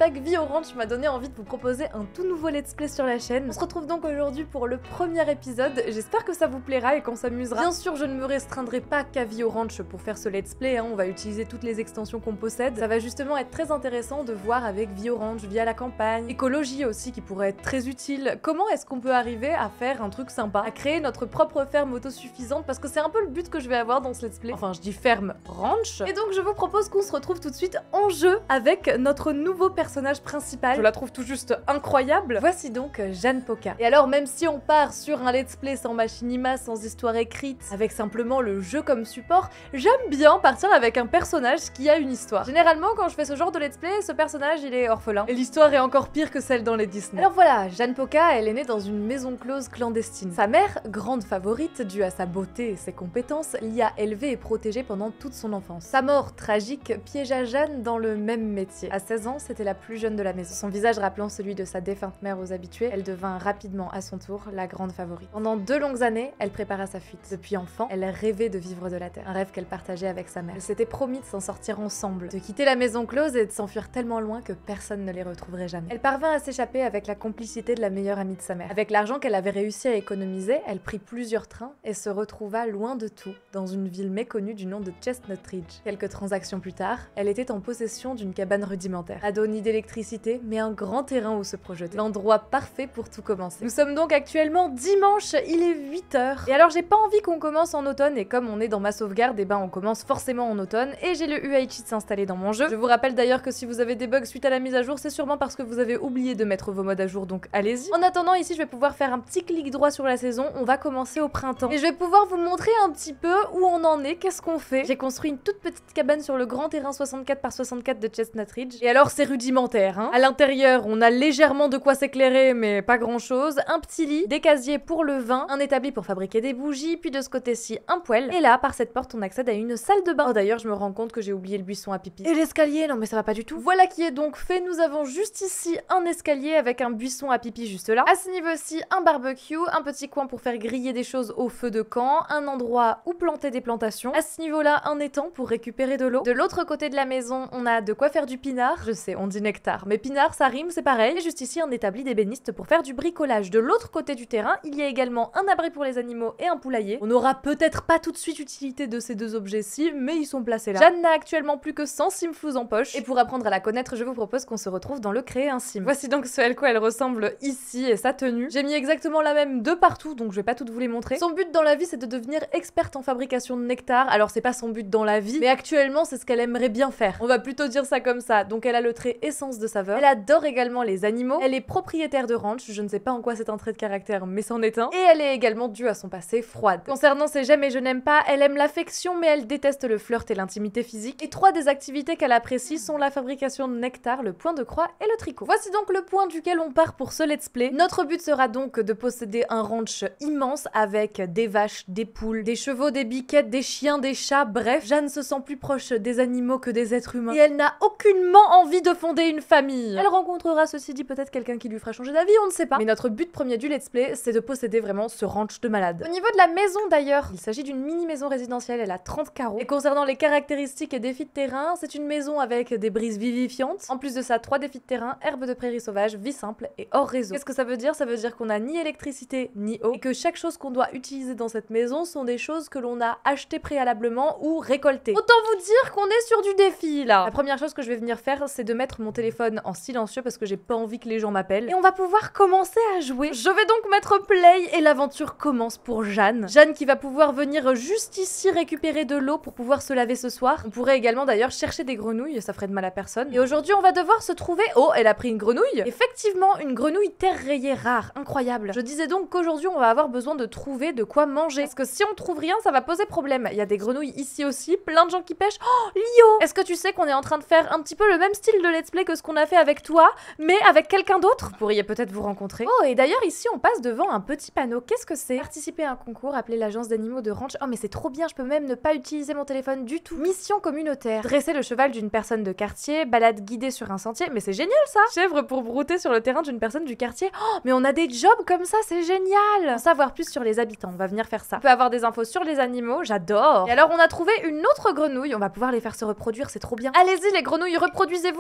hashtag VioRanch m'a donné envie de vous proposer un tout nouveau let's play sur la chaîne. On se retrouve donc aujourd'hui pour le premier épisode, j'espère que ça vous plaira et qu'on s'amusera. Bien sûr, je ne me restreindrai pas qu'à VioRanch pour faire ce let's play, on va utiliser toutes les extensions qu'on possède. Ça va justement être très intéressant de voir avec VioRanch via la campagne, écologie aussi qui pourrait être très utile. Comment est-ce qu'on peut arriver à faire un truc sympa, à créer notre propre ferme autosuffisante, parce que c'est un peu le but que je vais avoir dans ce let's play. Enfin, je dis ferme ranch. Et donc je vous propose qu'on se retrouve tout de suite en jeu avec notre nouveau personnage principal. Je la trouve tout juste incroyable. Voici donc Jeanne Poka. Et alors, même si on part sur un let's play sans machinima, sans histoire écrite, avec simplement le jeu comme support, j'aime bien partir avec un personnage qui a une histoire. Généralement, quand je fais ce genre de let's play, ce personnage il est orphelin. Et l'histoire est encore pire que celle dans les Disney. Alors voilà, Jeanne Poka, elle est née dans une maison close clandestine. Sa mère, grande favorite, due à sa beauté et ses compétences, l'y a élevée et protégée pendant toute son enfance. Sa mort tragique piégea Jeanne dans le même métier. À 16 ans, c'était la plus jeune de la maison. Son visage rappelant celui de sa défunte mère aux habitués, elle devint rapidement à son tour la grande favorite. Pendant 2 longues années, elle prépara sa fuite. Depuis enfant, elle rêvait de vivre de la terre, un rêve qu'elle partageait avec sa mère. Elle s'était promis de s'en sortir ensemble, de quitter la maison close et de s'enfuir tellement loin que personne ne les retrouverait jamais. Elle parvint à s'échapper avec la complicité de la meilleure amie de sa mère. Avec l'argent qu'elle avait réussi à économiser, elle prit plusieurs trains et se retrouva loin de tout, dans une ville méconnue du nom de Chestnut Ridge. Quelques transactions plus tard, elle était en possession d'une cabane rudimentaire. Pas d'eau ni d'électricité, mais un grand terrain où se projeter. L'endroit parfait pour tout commencer. Nous sommes donc actuellement dimanche, il est 8h. Et alors j'ai pas envie qu'on commence en automne, et comme on est dans ma sauvegarde, et ben on commence forcément en automne, et j'ai le UI cheat installé dans mon jeu. Je vous rappelle d'ailleurs que si vous avez des bugs suite à la mise à jour, c'est sûrement parce que vous avez oublié de mettre vos modes à jour, donc allez-y. En attendant, ici je vais pouvoir faire un petit clic droit sur la saison, on va commencer au printemps. Et je vais pouvoir vous montrer un petit peu où on en est, qu'est-ce qu'on fait. J'ai construit une toute petite cabane sur le grand terrain 64 par 64 de Chestnut Ridge. Et alors c'est rudimentaire, hein. À l'intérieur, on a légèrement de quoi s'éclairer, mais pas grand chose. Un petit lit, des casiers pour le vin, un établi pour fabriquer des bougies, puis de ce côté-ci, un poêle. Et là, par cette porte, on accède à une salle de bain. Oh d'ailleurs, je me rends compte que j'ai oublié le buisson à pipi. Et l'escalier, non mais ça va pas du tout. Voilà qui est donc fait. Nous avons juste ici un escalier avec un buisson à pipi juste là. À ce niveau-ci, un barbecue, un petit coin pour faire griller des choses au feu de camp, un endroit où planter des plantations. À ce niveau-là, un étang pour récupérer de l'eau. De l'autre côté de la maison, on a de quoi faire du pinard. Je sais, on dit nectar, mais pinard, ça rime, c'est pareil. Et juste ici, un établi d'ébéniste pour faire du bricolage. De l'autre côté du terrain, il y a également un abri pour les animaux et un poulailler. On n'aura peut-être pas tout de suite utilité de ces deux objets-ci, mais ils sont placés là. Jeanne n'a actuellement plus que 100 simflouz en poche. Et pour apprendre à la connaître, je vous propose qu'on se retrouve dans le créer un sim. Voici donc ce à quoi elle ressemble ici et sa tenue. J'ai mis exactement la même de partout, donc je vais pas toutes vous les montrer. Son but dans la vie, c'est de devenir experte en fabrication de nectar. Alors c'est pas son but dans la vie, mais actuellement c'est ce qu'elle aimerait bien faire. On va plutôt dire ça comme ça. Donc elle a le trait essence de saveur. Elle adore également les animaux. Elle est propriétaire de ranch. Je ne sais pas en quoi c'est un trait de caractère, mais c'en est un. Et elle est également due à son passé froide. Concernant ses j'aime et je n'aime pas, elle aime l'affection, mais elle déteste le flirt et l'intimité physique. Et 3 des activités qu'elle apprécie sont la fabrication de nectar, le point de croix et le tricot. Voici donc le point duquel on part pour ce let's play. Notre but sera donc de posséder un ranch immense avec des vaches, des poules, des chevaux, des biquettes, des chiens, des chats, bref. Jeanne se sent plus proche des animaux que des êtres humains. Et elle n'a aucunement envie de fonder une famille. Elle rencontrera, ceci dit, peut-être quelqu'un qui lui fera changer d'avis, on ne sait pas. Mais notre but premier du let's play, c'est de posséder vraiment ce ranch de malade. Au niveau de la maison d'ailleurs, il s'agit d'une mini maison résidentielle, elle a 30 carreaux. Et concernant les caractéristiques et défis de terrain, c'est une maison avec des brises vivifiantes. En plus de ça, 3 défis de terrain, herbes de prairie sauvage, vie simple et hors réseau. Qu'est-ce que ça veut dire? Ça veut dire qu'on a ni électricité ni eau et que chaque chose qu'on doit utiliser dans cette maison sont des choses que l'on a achetées préalablement ou récoltées. Autant vous dire qu'on est sur du défi là. La première chose que je vais venir faire, c'est de mettre mon téléphone en silencieux parce que j'ai pas envie que les gens m'appellent. Et on va pouvoir commencer à jouer. Je vais donc mettre play et l'aventure commence pour Jeanne. Jeanne qui va pouvoir venir juste ici récupérer de l'eau pour pouvoir se laver ce soir. On pourrait également d'ailleurs chercher des grenouilles, ça ferait de mal à personne. Et aujourd'hui, on va devoir se trouver... Oh, elle a pris une grenouille. Effectivement, une grenouille terre rayée rare, incroyable. Je disais donc qu'aujourd'hui, on va avoir besoin de trouver de quoi manger. Parce que si on trouve rien, ça va poser problème. Il y a des grenouilles ici aussi, plein de gens qui pêchent. Oh, Lio! Est-ce que tu sais qu'on est en train de faire un petit peu le même style de let's play que ce qu'on a fait avec toi, mais avec quelqu'un d'autre? Vous pourriez peut-être vous rencontrer. Oh, et d'ailleurs, ici, on passe devant un petit panneau. Qu'est-ce que c'est? Participer à un concours appelé l'agence d'animaux de ranch. Oh, mais c'est trop bien, je peux même ne pas utiliser mon téléphone du tout. Mission communautaire. Dresser le cheval d'une personne de quartier, balade guidée sur un sentier. Mais c'est génial ça! Chèvre pour brouter sur le terrain d'une personne du quartier. Oh, mais on a des jobs comme ça, c'est génial! En savoir plus sur les habitants, on va venir faire ça. On peut avoir des infos sur les animaux, j'adore! Et alors, on a trouvé une autre grenouille, on va pouvoir les faire se reproduire, c'est trop bien. Allez-y les grenouilles, reproduisez-vous! Et on en a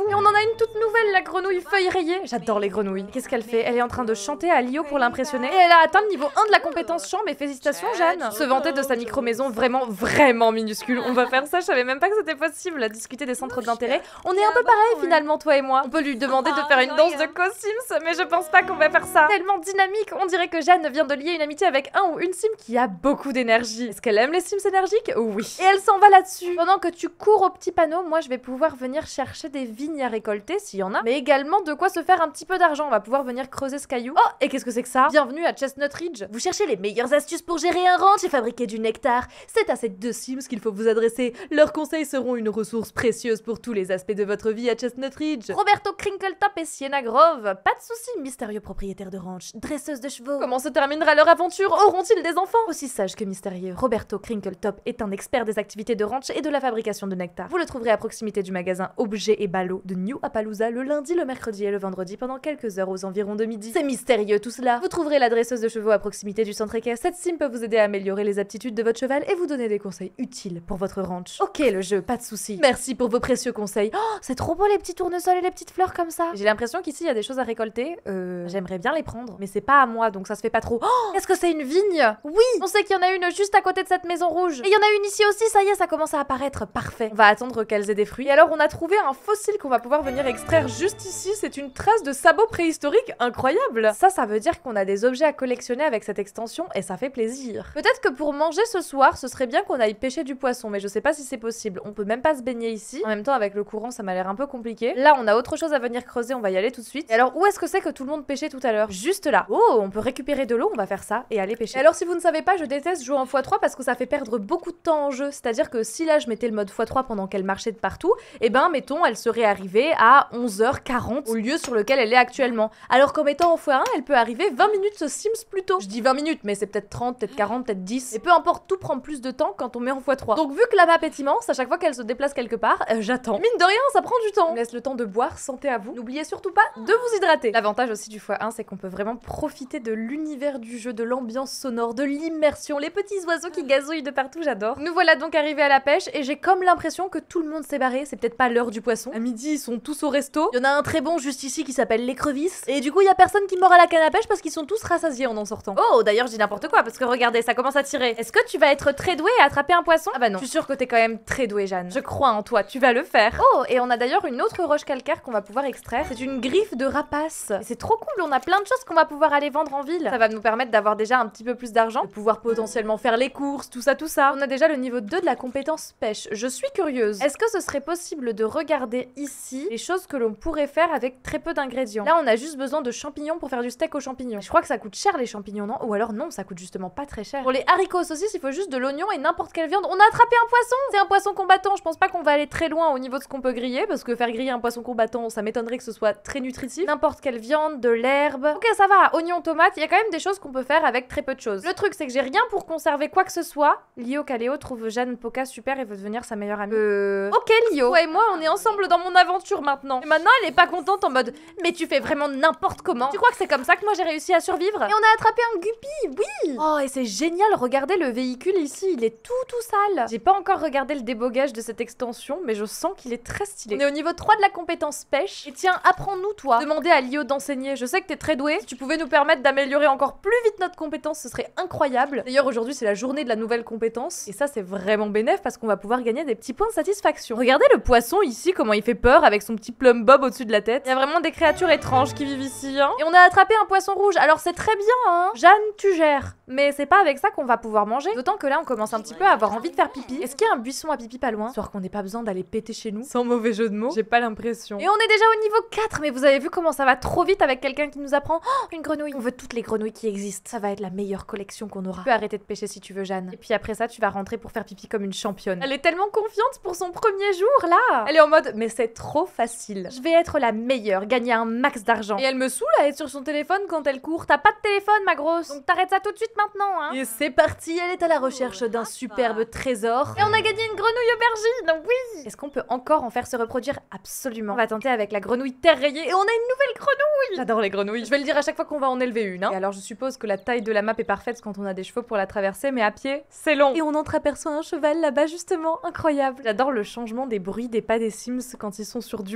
une toute nouvelle, la grenouille feuille rayée. J'adore les grenouilles. Qu'est-ce qu'elle fait? Elle est en train de chanter à Lio pour l'impressionner. Et elle a atteint le niveau 1 de la compétence chant, mais félicitations Jeanne. Se vanter de sa micro-maison vraiment minuscule. On va faire ça, je savais même pas que c'était possible. À discuter des centres d'intérêt. On est un peu pareil finalement, toi et moi. On peut lui demander de faire une danse de co-sims, mais je pense pas qu'on va faire ça. Tellement dynamique, on dirait que Jeanne vient de lier une amitié avec un ou une sim qui a beaucoup d'énergie. Est-ce qu'elle aime les sims énergiques? Oui. Et elle s'en va là-dessus. Pendant que tu cours au petit panneau, moi je vais pouvoir venir chercher des vignes à récolter s'il y en a, mais également de quoi se faire un petit peu d'argent. On va pouvoir venir creuser ce caillou. Oh, et qu'est-ce que c'est que ça? Bienvenue à Chestnut Ridge. Vous cherchez les meilleures astuces pour gérer un ranch et fabriquer du nectar? C'est à ces deux sims qu'il faut vous adresser. Leurs conseils seront une ressource précieuse pour tous les aspects de votre vie à Chestnut Ridge. Roberto Crinkletop et Sienna Grove. Pas de soucis, mystérieux propriétaire de ranch, dresseuse de chevaux. Comment se terminera leur aventure? Auront-ils des enfants? Aussi sage que mystérieux, Roberto Crinkletop est un expert des activités de ranch et de la fabrication de nectar. Vous le trouverez à proximité du magasin Objets et Ballots de New Appaloosa le lundi, le mercredi et le vendredi pendant quelques heures aux environs de midi. C'est mystérieux tout cela. Vous trouverez la dresseuse de chevaux à proximité du centre équestre. Cette sim peut vous aider à améliorer les aptitudes de votre cheval et vous donner des conseils utiles pour votre ranch. Ok le jeu, pas de soucis. Merci pour vos précieux conseils. Oh, c'est trop beau les petits tournesols et les petites fleurs comme ça. J'ai l'impression qu'ici il y a des choses à récolter. J'aimerais bien les prendre, mais c'est pas à moi donc ça se fait pas trop. Oh, est-ce que c'est une vigne? Oui, on sait qu'il y en a une juste à côté de cette maison rouge. Et il y en a une ici aussi, ça y est, ça commence à apparaître. Parfait. On va attendre qu'elles aient des fruits. Et alors on a trouvé un fossile qu'on va pouvoir venir extraire juste ici. C'est une trace de sabot préhistorique incroyable. Ça veut dire qu'on a des objets à collectionner avec cette extension et ça fait plaisir. Peut-être que pour manger ce soir, ce serait bien qu'on aille pêcher du poisson, mais je sais pas si c'est possible. On peut même pas se baigner ici. En même temps, avec le courant, ça m'a l'air un peu compliqué. Là, on a autre chose à venir creuser, on va y aller tout de suite. Et alors, où est-ce que c'est que tout le monde pêchait tout à l'heure? Juste là. Oh, on peut récupérer de l'eau, on va faire ça et aller pêcher. Et alors, si vous ne savez pas, je déteste jouer en x3 parce que ça fait perdre beaucoup de temps en jeu. C'est-à-dire que si là, je mettais le mode x3 pendant qu'elle marchait de partout, et ben, mettons, elle serait arrivée à 11h40 au lieu sur lequel elle est actuellement. Alors qu'en mettant en x1, elle peut arriver 20 minutes Sims plus tôt. Je dis 20 minutes, mais c'est peut-être 30, peut-être 40, peut-être 10. Et peu importe, tout prend plus de temps quand on met en x3. Donc vu que la map est immense, à chaque fois qu'elle se déplace quelque part, j'attends. Mine de rien, ça prend du temps. On laisse le temps de boire, santé à vous. N'oubliez surtout pas de vous hydrater. L'avantage aussi du x1, c'est qu'on peut vraiment profiter de l'univers du jeu, de l'ambiance sonore, de l'immersion, les petits oiseaux qui gazouillent de partout, j'adore. Nous voilà donc arrivés à la pêche et j'ai comme l'impression que tout le monde s'est barré, c'est peut-être pas l'heure du poisson. À midi, ils sont tous au resto. Il y en a un très bon juste ici qui s'appelle l'écrevisse. Et du coup, il y a personne qui mord à la canne à pêche parce qu'ils sont tous rassasiés en sortant. Oh, d'ailleurs, je dis n'importe quoi parce que regardez, ça commence à tirer. Est-ce que tu vas être très douée à attraper un poisson? Ah bah non. Je suis sûre que t'es quand même très douée, Jeanne. Je crois en toi, tu vas le faire. Oh, et on a d'ailleurs une autre roche calcaire qu'on va pouvoir extraire. C'est une griffe de rapace. C'est trop cool, on a plein de choses qu'on va pouvoir aller vendre en ville. Ça va nous permettre d'avoir déjà un petit peu plus d'argent, de pouvoir potentiellement faire les courses, tout ça, tout ça. On a déjà le niveau 2 de la compétence pêche. Je suis curieuse. Est-ce que ce serait possible de regarder ici les choses que l'on pourrait faire avec très peu d'ingrédients? Là, on a juste besoin de champignons pour faire du steak aux champignons. Je crois que ça coûte cher les champignons, non? Ou alors non, ça coûte justement pas très cher. Pour les haricots saucisses, il faut juste de l'oignon et n'importe quelle viande. On a attrapé un poisson! C'est un poisson combattant. Je pense pas qu'on va aller très loin au niveau de ce qu'on peut griller, parce que faire griller un poisson combattant, ça m'étonnerait que ce soit très nutritif. N'importe quelle viande, de l'herbe. Ok, ça va. Oignon, tomate, il y a quand même des choses qu'on peut faire avec très peu de choses. Le truc, c'est que j'ai rien pour conserver quoi que ce soit. Lio Caléo trouve Jeanne Poca super et veut devenir sa meilleure amie. Ok, Lio. Toi et moi, on est ensemble dans mon aventure maintenant. Et maintenant, elle est pas contente en mode, mais tu fais vraiment n'importe comment. Tu crois que c'est comme ça que moi j'ai réussi à survivre? Et on a attrapé un guppy, oui! Oh, et c'est génial, regardez le véhicule ici, il est tout sale. J'ai pas encore regardé le débogage de cette extension, mais je sens qu'il est très stylé. On est au niveau 3 de la compétence pêche. Et tiens, apprends-nous, toi. Demandez à Lio d'enseigner. Je sais que t'es très doué. Si tu pouvais nous permettre d'améliorer encore plus vite notre compétence, ce serait incroyable. D'ailleurs, aujourd'hui, c'est la journée de la nouvelle compétence. Et ça, c'est vraiment bénéf parce qu'on va pouvoir gagner des petits points de satisfaction. Regardez le poisson ici, comment il fait peur avec son petit plum bob au-dessus de la tête. Il y a vraiment des créatures étranges qui vivent ici, hein. Et on a attrapé un poisson rouge. Alors, c'est très bien, hein. Jeanne, tu gères. Mais c'est pas avec ça qu'on va pouvoir manger. D'autant que là, on commence un petit peu à avoir envie de faire pipi. Est-ce qu'il y a un buisson à pipi pas loin? Histoire qu'on n'ait pas besoin d'aller péter chez nous. Sans mauvais jeu de mots. J'ai pas l'impression. Et on est déjà au niveau 4, mais vous avez vu comment ça va trop vite avec quelqu'un qui nous apprend. Oh, une grenouille. On veut toutes les grenouilles qui existent. Ça va être la meilleure collection qu'on aura. Tu peux arrêter de pêcher si tu veux, Jeanne. Et puis après ça, tu vas rentrer pour faire pipi comme une championne. Elle est tellement confiante pour son premier jour, là. Elle est en mode, mais c'est trop facile. Je vais être la meilleure, gagner un max d'argent. Et elle me saoule à être sur son téléphone quand elle court. T'as pas de téléphone, ma grosse. Donc t'arrêtes ça tout de suite maintenant, hein. Et c'est parti, elle est à la recherche d'un superbe trésor. Et on a gagné une grenouille aubergine, oui. Est-ce qu'on peut encore en faire se reproduire? Absolument. On va tenter avec la grenouille terre rayée et on a une nouvelle grenouille. J'adore les grenouilles. Je vais le dire à chaque fois qu'on va en élever une, hein. Et alors je suppose que la taille de la map est parfaite quand on a des chevaux pour la traverser, mais à pied, c'est long. Et on entreaperçoit un cheval là-bas justement, incroyable. J'adore le changement des bruits des pas des Sims quand ils sont sur du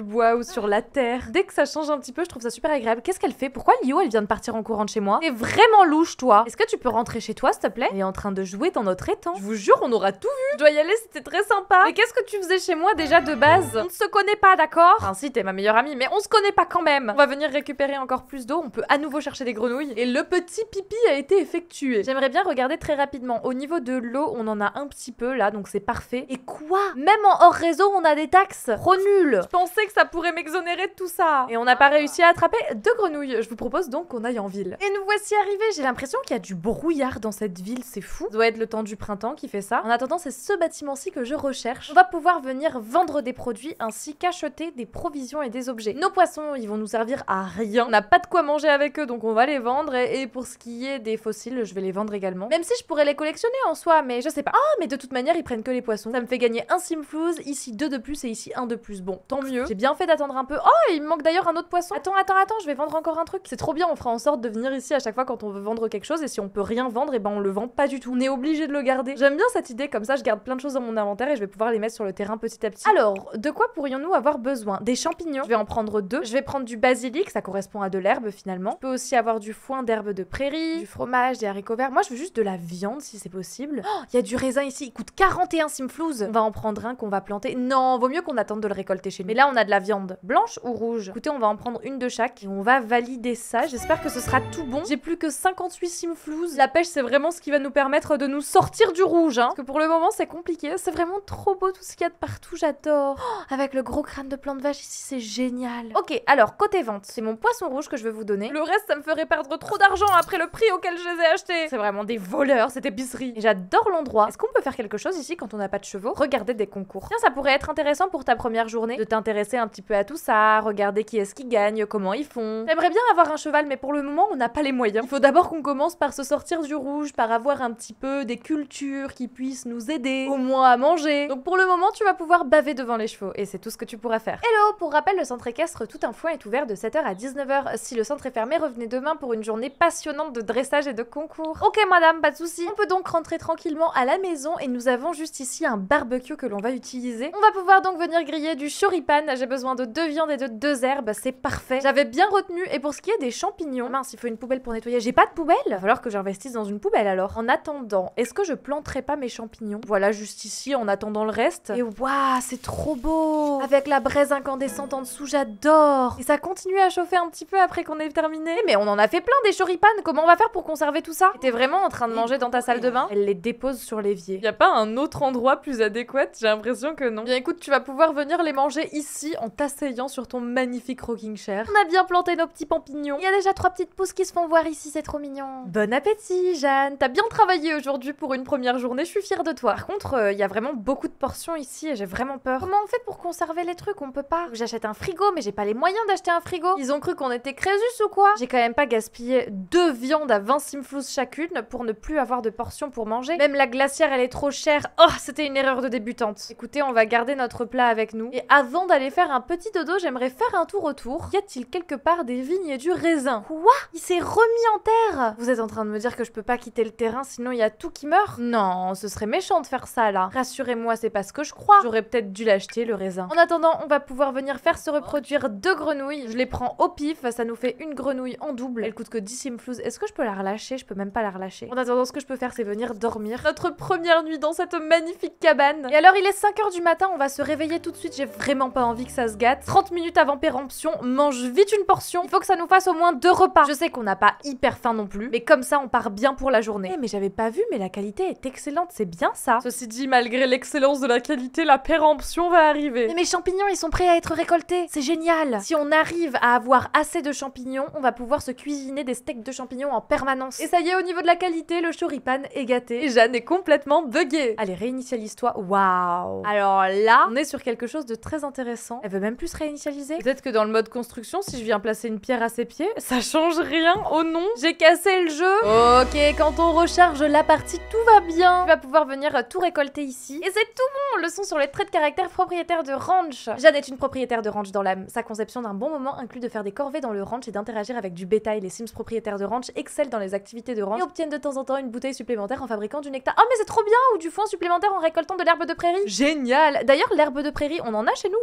du bois ou sur la terre. Dès que ça change un petit peu, je trouve ça super agréable. Qu'est-ce qu'elle fait? Pourquoi Lio, elle vient de partir en courant de chez moi? T'es vraiment louche, toi. Est-ce que tu peux rentrer chez toi, s'il te plaît? Elle est en train de jouer dans notre étang. Je vous jure, on aura tout vu. Je dois y aller, c'était très sympa. Mais qu'est-ce que tu faisais chez moi déjà de base? On ne se connaît pas, d'accord? Enfin, si, t'es ma meilleure amie, mais on se connaît pas quand même. On va venir récupérer encore plus d'eau. On peut à nouveau chercher des grenouilles. Et le petit pipi a été effectué. J'aimerais bien regarder très rapidement. Au niveau de l'eau, on en a un petit peu là, donc c'est parfait. Et quoi? Même en hors réseau, on a des taxes? Trop nul. Je pensais que ça pourrait m'exonérer de tout ça. Et on n'a pas réussi à attraper 2 grenouilles. Je vous propose donc qu'on aille en ville. Et nous voici arrivés. J'ai l'impression qu'il y a du brouillard dans cette ville. C'est fou. Ça doit être le temps du printemps qui fait ça. En attendant, c'est ce bâtiment-ci que je recherche. On va pouvoir venir vendre des produits ainsi qu'acheter des provisions et des objets. Nos poissons, ils vont nous servir à rien. On n'a pas de quoi manger avec eux, donc on va les vendre. Et pour ce qui est des fossiles, je vais les vendre également. Même si je pourrais les collectionner en soi, mais je sais pas. Ah, mais de toute manière, ils prennent que les poissons. Ça me fait gagner un Simflouz, ici 2 de plus et ici 1 de plus. Bon, tant mieux. J'ai bien fait d'attendre un peu. Oh, il me manque d'ailleurs un autre poisson. Attends, je vais vendre encore un truc. C'est trop bien, on fera en sorte de venir ici à chaque fois quand on veut vendre quelque chose. Et si on peut rien vendre, et ben on le vend pas du tout. On est obligé de le garder. J'aime bien cette idée, comme ça je garde plein de choses dans mon inventaire et je vais pouvoir les mettre sur le terrain petit à petit. Alors, de quoi pourrions-nous avoir besoin? Des champignons. Je vais en prendre 2. Je vais prendre du basilic, ça correspond à de l'herbe finalement. Je peux aussi avoir du foin d'herbe de prairie, du fromage, des haricots verts. Moi je veux juste de la viande si c'est possible. Oh, il y a du raisin ici, il coûte 41 Simflouz. On va en prendre un qu'on va planter. Non, vaut mieux qu'on attende de le récolter chez nous. Mais là on a de la viande blanche ou rouge. Écoutez, on va en prendre une de chaque et on va valider ça. J'espère que ce sera tout bon. J'ai plus que 58 Simflouz. La pêche c'est vraiment ce qui va nous permettre de nous sortir du rouge, hein. Parce que pour le moment c'est compliqué. C'est vraiment trop beau tout ce qu'il y a de partout, j'adore. Oh, avec le gros crâne de plante vache ici, c'est génial. Ok, alors côté vente, c'est mon poisson rouge que je vais vous donner. Le reste ça me ferait perdre trop d'argent après le prix auquel je les ai achetés. C'est vraiment des voleurs cette épicerie. Et j'adore l'endroit. Est-ce qu'on peut faire quelque chose ici quand on n'a pas de chevaux? Regarder des concours. Tiens, ça pourrait être intéressant pour ta première journée de t'intéresser un petit peu à tout ça, regarder qui est-ce qui gagne, comment ils font. J'aimerais bien avoir un cheval, mais pour le moment on n'a pas les moyens. Il faut d'abord qu'on commence par se sortir du rouge, par avoir un petit peu des cultures qui puissent nous aider, au moins à manger. Donc pour le moment tu vas pouvoir baver devant les chevaux et c'est tout ce que tu pourras faire. Hello, pour rappel, le centre équestre Tout un Foin est ouvert de 7h à 19h. Si le centre est fermé, revenez demain pour une journée passionnante de dressage et de concours. Ok madame, pas de soucis. On peut donc rentrer tranquillement à la maison et nous avons juste ici un barbecue que l'on va utiliser. On va pouvoir donc venir griller du choripan. J'ai besoin de 2 viandes et de 2 herbes, c'est parfait. J'avais bien retenu. Et pour ce qui est des champignons, mince, il faut une poubelle pour nettoyer. J'ai pas de poubelle? Il va falloir que j'investisse dans une poubelle alors. En attendant, est-ce que je planterai pas mes champignons? Voilà, juste ici en attendant le reste. Et waouh, c'est trop beau! Avec la braise incandescente en dessous, j'adore! Et ça continue à chauffer un petit peu après qu'on ait terminé. Mais on en a fait plein des choripan. Comment on va faire pour conserver tout ça? T'es vraiment en train de manger dans ta salle de bain? Elle les dépose sur l'évier. Y a pas un autre endroit plus adéquat? J'ai l'impression que non. Bien écoute, tu vas pouvoir venir les manger ici en t'asseyant sur ton magnifique rocking chair. On a bien planté nos petits champignons. Il y a déjà 3 petites pousses qui se font voir ici, c'est trop mignon. Bon appétit, Jeanne. T'as bien travaillé aujourd'hui pour une première journée, je suis fière de toi. Par contre, il y a vraiment beaucoup de portions ici et j'ai vraiment peur. Comment on fait pour conserver les trucs? On peut pas. J'achète un frigo, mais j'ai pas les moyens d'acheter un frigo. Ils ont cru qu'on était Crésus ou quoi? J'ai quand même pas gaspillé 2 viandes à 20 Simflouz chacune pour ne plus avoir de portions pour manger. Même la glacière, elle est trop chère. Oh, c'était une erreur de débutante. Écoutez, on va garder notre plat avec nous. Et avant d'aller faire un petit dodo, j'aimerais faire un tour autour. Y a-t-il quelque part des vignes et du raisin? Quoi? Il s'est remis en terre? Vous êtes en train de me dire que je peux pas quitter le terrain sinon il y a tout qui meurt? Non, ce serait méchant de faire ça là. Rassurez-moi, c'est pas ce que je crois. J'aurais peut-être dû l'acheter le raisin. En attendant, on va pouvoir venir faire se reproduire 2 grenouilles. Je les prends au pif, ça nous fait une grenouille en double. Elle coûte que 10 Simflouz. Est-ce que je peux la relâcher? Je peux même pas la relâcher. En attendant, ce que je peux faire, c'est venir dormir. Notre première nuit dans cette magnifique cabane. Et alors, il est 5h du matin, on va se réveiller tout de suite. J'ai vraiment pas envie que ça se gâte. 30 minutes avant péremption, mange vite une portion. Il faut que ça nous fasse au moins 2 repas. Je sais qu'on n'a pas hyper faim non plus, mais comme ça, on part bien pour la journée. Mais j'avais pas vu, mais la qualité est excellente, c'est bien ça. Ceci dit, malgré l'excellence de la qualité, la péremption va arriver. Mais mes champignons, ils sont prêts à être récoltés. C'est génial. Si on arrive à avoir assez de champignons, on va pouvoir se cuisiner des steaks de champignons en permanence. Et ça y est, au niveau de la qualité, le choripan est gâté. Et Jeanne est complètement buggée. Allez, réinitialise-toi. Waouh. Alors là, on est sur quelque chose de très intéressant. Elle veut même plus se réinitialiser. Peut-être que dans le mode construction, si je viens placer une pierre à ses pieds, ça change rien. Oh non, j'ai cassé le jeu. Ok, quand on recharge la partie, tout va bien. Tu vas pouvoir venir tout récolter ici. Et c'est tout bon. Leçon sur les traits de caractère propriétaire de ranch. Jeanne est une propriétaire de ranch dans l'âme. Sa conception d'un bon moment inclut de faire des corvées dans le ranch et d'interagir avec du bétail. Les Sims propriétaires de ranch excellent dans les activités de ranch et obtiennent de temps en temps une bouteille supplémentaire en fabriquant du nectar. Oh mais c'est trop bien! Ou du foin supplémentaire en récoltant de l'herbe de prairie. Génial! D'ailleurs, l'herbe de prairie, on en a chez nous ou pas là?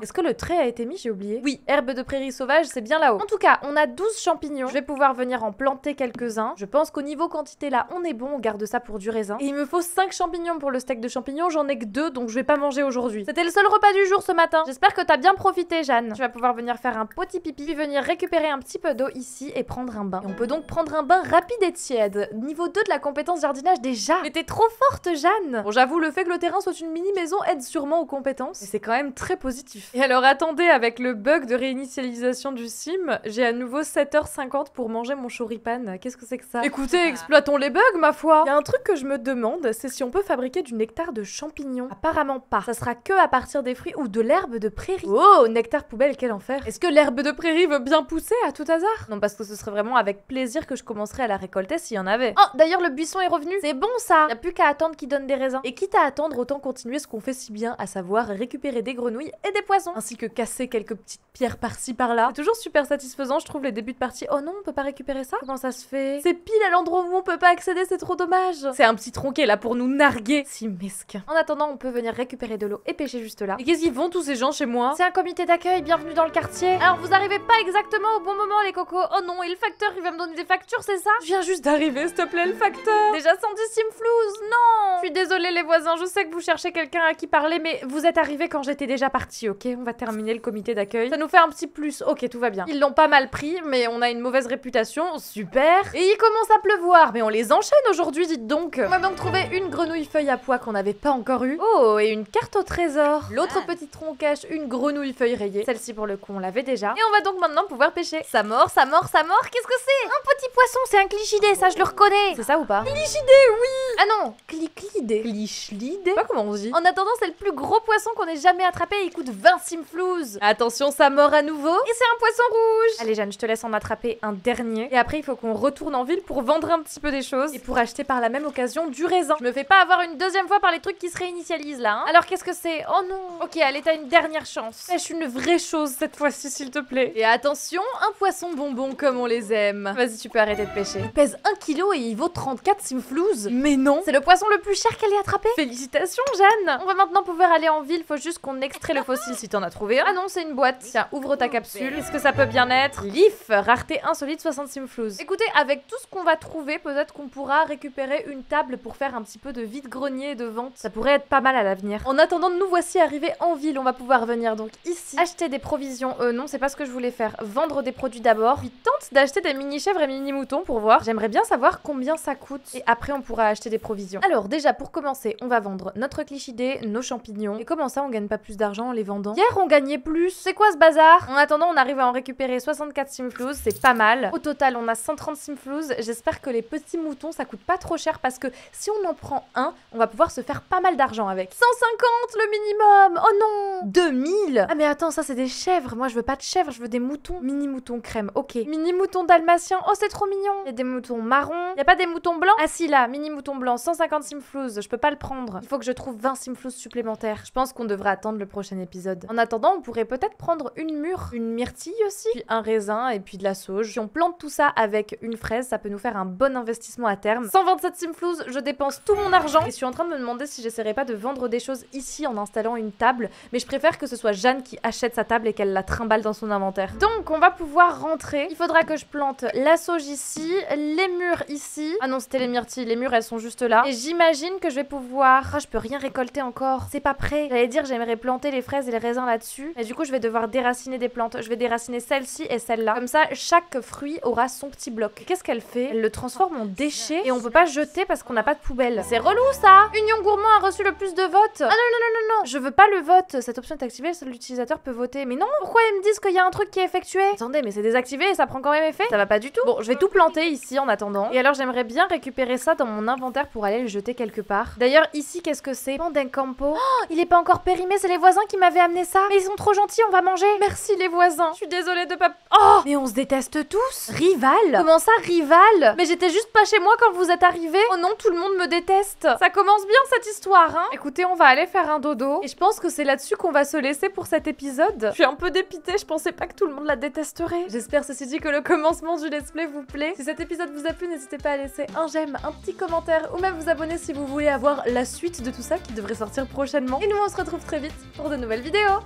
Est-ce que le trait a été mis? J'ai oublié. Oui, herbe de prairie sauvage, c'est bien là-haut. En tout cas, on a 12 champignons. Je vais pouvoir venir en planter quelques-uns. Je pense qu'au niveau quantité là, on est bon. On garde ça pour du raisin. Et il me faut 5 champignons pour le steak de champignons. J'en ai que 2, donc je vais pas manger aujourd'hui. C'était le seul repas du jour ce matin. J'espère que t'as bien profité, Jeanne. Tu vas pouvoir venir faire un petit pipi, puis venir récupérer un petit peu d'eau ici et prendre un bain. Et on peut donc prendre un bain rapide et tiède. Niveau 2 de la compétence jardinage déjà. Mais t'es trop forte, Jeanne. Bon, j'avoue, le fait que le terrain soit une mini maison aide sûrement aux compétences. Et c'est quand même très positif. Et alors attendez, avec le bug de réinitialisation du sim, j'ai à nouveau 7h50 pour manger mon choripan. Qu'est-ce que c'est que ça? Écoutez, exploitons les bugs, ma foi. Il y a un truc que je me demande, c'est si on peut fabriquer du nectar de champignons. Apparemment pas. Ça sera que à partir des fruits ou de l'herbe de prairie. Oh, nectar poubelle, quel enfer. Est-ce que l'herbe de prairie veut bien pousser à tout hasard? Non, parce que ce serait vraiment avec plaisir que je commencerai à la récolter s'il y en avait. Oh, d'ailleurs, le buisson est revenu. C'est bon ça. Y a plus qu'à attendre qu'il donne des raisins. Et quitte à attendre, autant continuer ce qu'on fait si bien, à savoir récupérer des grenouilles et des poissons, ainsi que casser quelques petites pierres par-ci par-là. C'est toujours super satisfaisant, je trouve, les débuts de partie. Oh non, on peut pas récupérer ça? Comment ça se fait? C'est pile à l'endroit où on peut pas accéder, c'est trop dommage. C'est un petit tronquet là pour nous narguer. Si mesquin. En attendant, on peut venir récupérer de l'eau et pêcher juste là. Et qu'est-ce qu'ils font tous ces gens chez moi? C'est un comité d'accueil, bienvenue dans le quartier. Alors vous arrivez pas exactement au bon moment les cocos. Oh non, et le facteur il va me donner des factures, c'est ça? Je viens juste d'arriver, s'il te plaît le facteur. Déjà 110 simflouz, non. Je suis désolée les voisins, je sais que vous cherchez quelqu'un à qui parler, mais vous êtes arrivés quand j'étais déjà partie, ok? On va terminer le comité d'accueil. Ça nous fait un petit plus, ok, tout va bien. Ils l'ont pas mal pris, mais on a une mauvaise réputation, super. Et il commence à pleuvoir, mais on les enchaîne aujourd'hui, dites donc. On va donc trouver une grenouille feuille à pois qu'on n'avait pas encore eu. Oh, et une carte au trésor. L'autre petit tronc cache une grenouille feuille rayée. Celle-ci pour le coup, on l'avait déjà. Et on va donc maintenant pouvoir pêcher. Ça mord, ça mord, ça mord. Qu'est-ce que c'est? Un petit poisson, c'est un clichidé, ça je le reconnais. C'est ça ou pas? Clichidé, oui. Ah non, clichlidé. Clichlidé? Je sais pas comment on dit. En attendant, c'est le plus gros poisson qu'on ait jamais attrapé et il coûte 20 simflouz. Attention, ça mord à nouveau. Et c'est un poisson rouge. Allez Jeanne, je te laisse en attraper un dernier. Et après, il faut qu'on retourne en ville pour vendre un petit peu des choses et pour acheter par la même occasion du raisin. Je me fais pas avoir une deuxième fois par les trucs qui se réinitialisent là, hein. Alors qu'est-ce que c'est? Oh non. Ok, allez, t'as une dernière chance. Pêche une vraie chose cette fois-ci, s'il te plaît. Et attention, un poisson bonbon comme on les aime. Vas-y, tu peux arrêter de pêcher. Il pèse 1 kg et il vaut 34 simflouz. Mais non, c'est le poisson le plus cher qu'elle ait attrapé. Félicitations, Jeanne. On va maintenant pouvoir aller en ville. Faut juste qu'on extrait le fossile si t'en as trouvé un. Ah non, c'est une boîte. Tiens, ouvre ta capsule. Est-ce que ça peut bien être? Leaf, rareté insolite 60 simflouz. Écoutez, avec tout ce qu'on va trouver, peut-être qu'on pourra récupérer une table pour faire un petit peu de vide-grenier et de vente. Ça pourrait être pas mal à l'avenir. En attendant, nous voici arrivés en ville. On va pouvoir venir donc ici acheter des provisions. Non, c'est pas ce que je voulais faire. Vendre des produits d'abord. Puis tente d'acheter des mini-chèvres et mini-moutons pour voir. J'aimerais bien savoir combien ça coûte. Et après, on pourra acheter des provisions. Alors, déjà, pour commencer, on va vendre notre clichidé, nos champignons. Et comment ça, on gagne pas plus d'argent en les vendant? Hier, on gagnait plus. C'est quoi ce bazar? En attendant, on arrive à en récupérer 64 simflouz. C'est pas mal. Au total, on a 130 simflouz. J'espère que les petits moutons, ça coûte pas trop cher parce que si on en prend un, on va pouvoir se faire pas mal d'argent avec. 150 le minimum. Oh non. 2000. Ah mais attends, ça c'est des chèvres. Moi je veux pas de chèvres, je veux des moutons. Mini moutons crème. Ok. Mini moutons dalmatien. Oh c'est trop mignon. Il y a des moutons marrons. Il y a pas des moutons blancs? Ah si là, mini mouton blanc, 150 simflouz. Je peux pas le prendre. Il faut que je trouve 20 simflouz supplémentaires. Je pense qu'on devrait attendre le prochain épisode. En attendant, on pourrait peut-être prendre une mûre, une myrtille aussi, puis un raisin et puis de la sauge. Si on plante tout ça avec une fraise, ça peut nous faire un bon investissement à terme. 127 simflouz, je dépense tout mon argent et je suis en train de me demander si j'essaierai pas de vendre des choses ici en installant une table, mais je préfère que ce soit Jeanne qui achète sa table et qu'elle la trimballe dans son inventaire. Donc on va pouvoir rentrer. Il faudra que je plante la sauge ici, les mûres ici. Ah non, c'était les myrtilles, les mûres elles sont juste là. Et j'imagine que je vais pouvoir... Ah, je peux rien récolter encore. C'est pas prêt. J'allais dire j'aimerais planter les fraises et les raisins là-dessus. Et du coup je vais devoir déraciner des plantes. Je vais déraciner celle-ci et celle-là. Comme ça, chaque fruit aura son petit bloc. Qu'est-ce qu'elle fait? Elle le transforme en déchet et on peut pas jeter parce qu'on n'a pas de poubelle. C'est relou ça. Union Gourmand a reçu le plus de votes. Ah non, non, non, non, non. Je veux pas le vote. Cette option est activée, seul l'utilisateur peut voter. Mais non, pourquoi ils me disent qu'il y a un truc qui est effectué? Attendez, mais c'est désactivé et ça prend quand même effet? Ça va pas du tout. Bon, je vais tout planter ici en attendant. Et alors j'aimerais bien récupérer ça dans mon inventaire pour aller le jeter quelque part. D'ailleurs, ici, qu'est-ce que c'est? Campo. Oh, il est pas encore périmé, c'est les voisins qui m'avaient amené ça. Mais ils sont trop gentils, on va manger. Merci les voisins. Je suis désolée de pas... Oh, mais on se déteste tous. Rival? Comment ça, rival? Mais j'étais juste pas chez moi quand vous êtes arrivés. Oh non, tout le monde me déteste. Ça commence bien cette histoire, hein. Écoutez, on va aller faire un dodo. Et je pense que c'est là-dessus qu'on va se laisser pour cet épisode. Je suis un peu dépitée, je pensais pas que tout le monde la détesterait. J'espère ceci dit que le commencement du let's play vous plaît. Si cet épisode vous a plu, n'hésitez pas à laisser un j'aime, un petit commentaire ou même vous abonner si vous voulez avoir la suite de tout ça qui devrait sortir prochainement. Et nous on se retrouve très vite pour de nouvelles vidéos.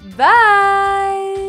Bye!